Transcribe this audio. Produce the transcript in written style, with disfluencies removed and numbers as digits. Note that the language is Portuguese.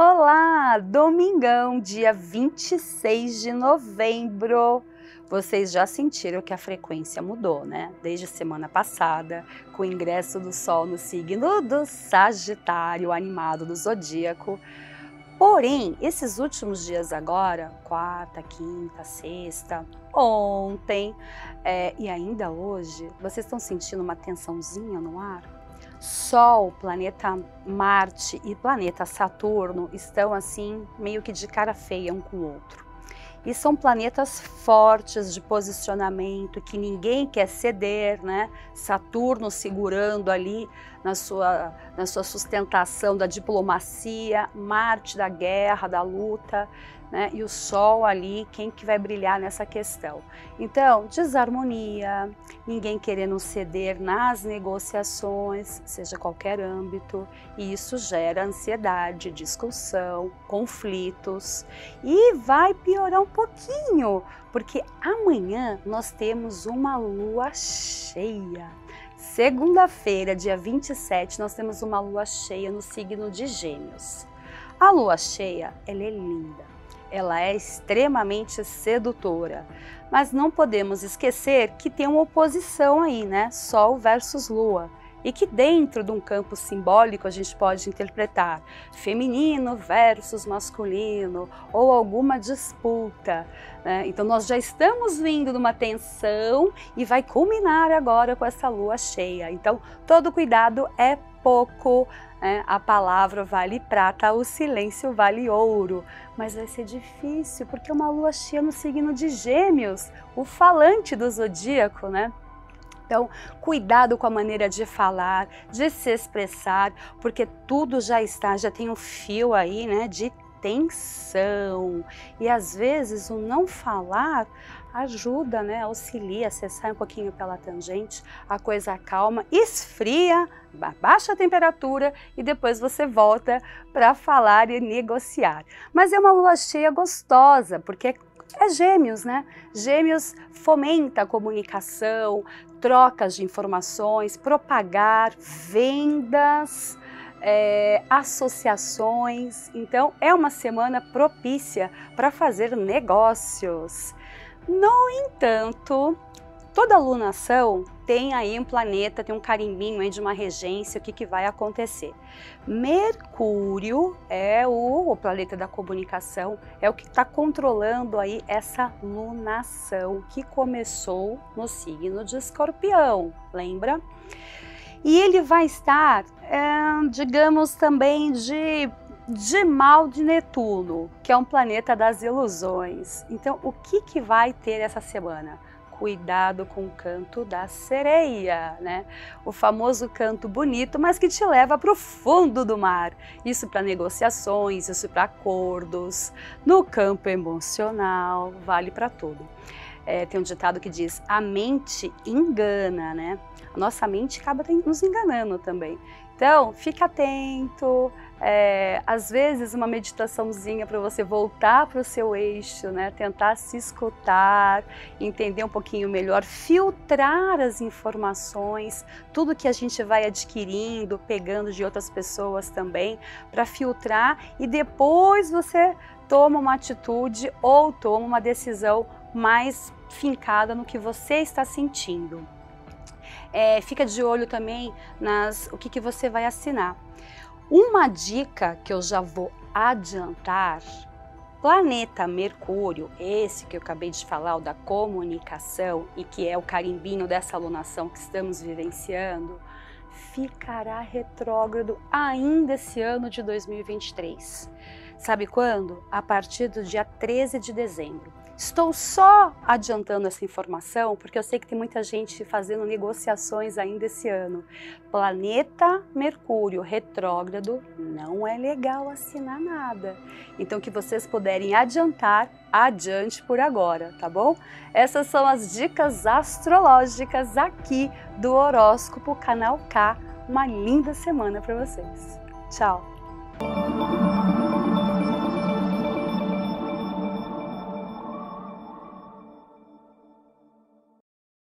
Olá, domingão, dia 26 de novembro. Vocês já sentiram que a frequência mudou, né? Desde semana passada, com o ingresso do Sol no signo do Sagitário, animado do zodíaco. Porém, esses últimos dias agora, quarta, quinta, sexta, ontem e ainda hoje, vocês estão sentindo uma tensãozinha no ar? Sol, planeta Marte e planeta Saturno estão assim meio que de cara feia um com o outro. E são planetas fortes de posicionamento, que ninguém quer ceder, né? Saturno segurando ali na sua sustentação da diplomacia, Marte da guerra, da luta, né? E o Sol ali, quem que vai brilhar nessa questão? Então, desarmonia, ninguém querendo ceder nas negociações, seja qualquer âmbito, e isso gera ansiedade, discussão, conflitos, e vai piorar um pouquinho, porque amanhã nós temos uma lua cheia. Segunda-feira, dia 27, nós temos uma lua cheia no signo de Gêmeos. A lua cheia, ela é linda. Ela é extremamente sedutora, mas não podemos esquecer que tem uma oposição aí, né? Sol versus Lua. E que dentro de um campo simbólico a gente pode interpretar feminino versus masculino ou alguma disputa, né? Então nós já estamos vindo numa tensão e vai culminar agora com essa lua cheia. Então todo cuidado é pouco, né? A palavra vale prata, o silêncio vale ouro, mas vai ser difícil porque é uma lua cheia no signo de Gêmeos, o falante do zodíaco, né? Então, cuidado com a maneira de falar, de se expressar, porque tudo já tem um fio aí, né, de tensão. E às vezes o não falar ajuda, né, auxilia, você sai um pouquinho pela tangente, a coisa calma, esfria, baixa a temperatura e depois você volta para falar e negociar. Mas é uma lua cheia gostosa, porque é Gêmeos, né? Gêmeos fomenta a comunicação, trocas de informações, propagar, vendas, associações. Então, é uma semana propícia para fazer negócios. No entanto, toda alunação tem aí um planeta, tem um carimbinho aí de uma regência, o que vai acontecer? Mercúrio é o planeta da comunicação, é o que está controlando aí essa lunação que começou no signo de Escorpião, lembra? E ele vai estar, digamos, também de mal de Netuno, que é um planeta das ilusões. Então, o que vai ter essa semana? Cuidado com o canto da sereia, né? O famoso canto bonito, mas que te leva para o fundo do mar. Isso para negociações, isso para acordos, no campo emocional, vale para tudo. Tem um ditado que diz, a mente engana, né? A nossa mente acaba nos enganando também. Então, fica atento, às vezes uma meditaçãozinha para você voltar para o seu eixo, né? Tentar se escutar, entender um pouquinho melhor, filtrar as informações, tudo que a gente vai adquirindo, pegando de outras pessoas também, para filtrar e depois você toma uma atitude ou toma uma decisão mais fincada no que você está sentindo. Fica de olho também o que você vai assinar. Uma dica que eu já vou adiantar, planeta Mercúrio, esse que eu acabei de falar, o da comunicação e que é o carimbinho dessa alunação que estamos vivenciando, ficará retrógrado ainda esse ano de 2023. Sabe quando? A partir do dia 13 de dezembro. Estou só adiantando essa informação porque eu sei que tem muita gente fazendo negociações ainda esse ano. Planeta Mercúrio retrógrado, não é legal assinar nada. Então, que vocês puderem adiantar, adiante por agora, tá bom? Essas são as dicas astrológicas aqui do Horóscopo Canal K. Uma linda semana para vocês. Tchau!